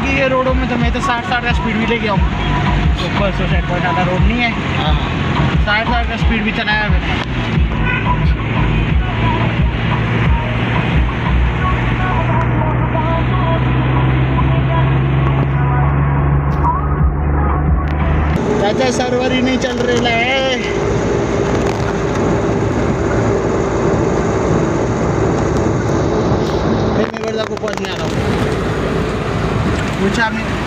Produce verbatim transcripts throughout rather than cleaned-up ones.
बाकी ये रोडों में तो मैं तो साठ साठ का स्पीड भी लेके आऊँ, ऊपर सोसाइटी पर ज़्यादा रोड नहीं है, साठ साठ का स्पीड भी चलाया मैंने। चाचा सर्वर ही नहीं चल रहा है। मैं वर्दा को पहुंच नहीं आ रहा हूँ, पूछा मैं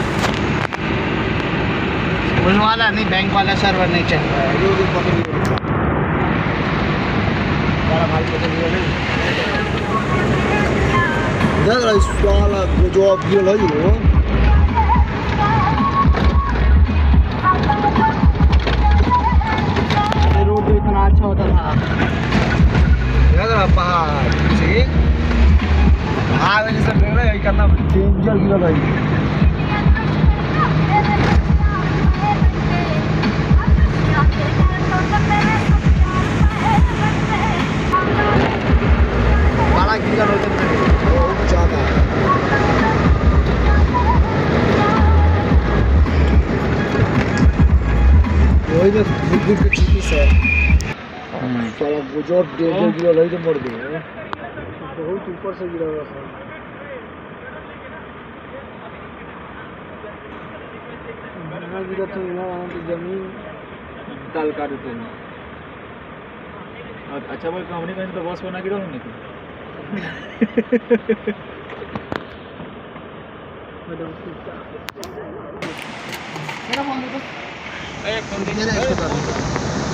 उस वाला नहीं, बैंक वाला सर्वर नहीं चल रहा है। जो आप ये लो रोड इतना अच्छा होता था पहाड़ से हाँ वजह से देख रहे करना डेंजर गिरा भाई। बड़ा गिरा बहुत ज़्यादा वही में बुद्धि की चीज़ है साला गुजरात डेंजर गिरा लगी तो मर गए, बहुत ऊपर से गिरा हुआ था। गिरा तो यहाँ तो जमीन डाल का देते हैं। अच्छा भाई कंपनी का तो बॉस बना गिरा होने को मेरा फोन दे दो, एक फोन दे दो।